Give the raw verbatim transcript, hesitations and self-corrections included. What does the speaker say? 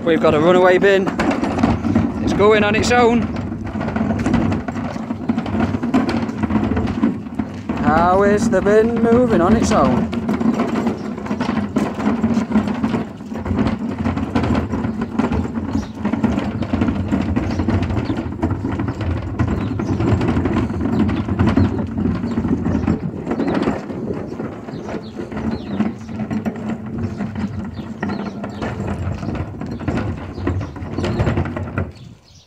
We've got a runaway bin. It's going on its own. How is the bin moving on its own?